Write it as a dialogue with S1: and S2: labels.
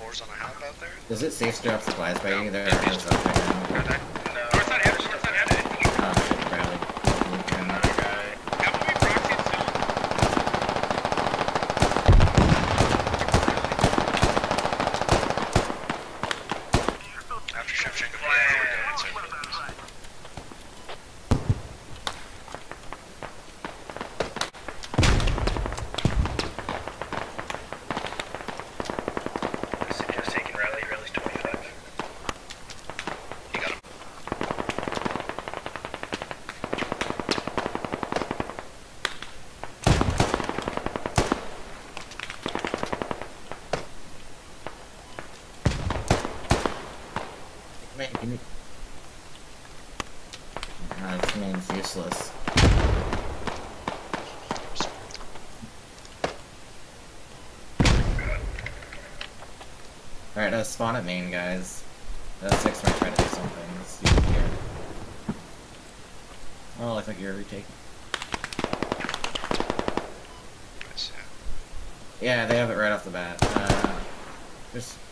S1: 4s on a hop out there?
S2: Is it safe to drop supplies by you? There
S1: Yeah,
S2: are stuff right now.
S1: no. North side heavy, north side heavy.
S2: Oh, shit, Bradley.
S1: Another guy. How can we proxy soon? After shift check of we're doing it, sir. I suggest taking rally, rally's 25. You got him.
S2: Man, give me... this man's useless. Alright, spawn at main, guys. 6 might try to do something. Let's see here. Oh, I think you're retaking. Yeah, they have it right off the bat. Just